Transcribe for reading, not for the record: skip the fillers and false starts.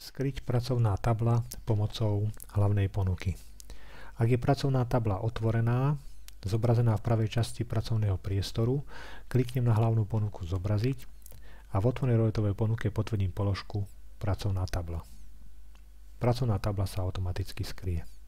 Skryť pracovná tabla pomocou hlavnej ponuky. Ak je pracovná tabla otvorená, zobrazená v pravej časti pracovného priestoru, kliknem na hlavnú ponuku Zobraziť a v otvorenej roletovej ponuke potvrdím položku Pracovná tabla. Pracovná tabla sa automaticky skryje.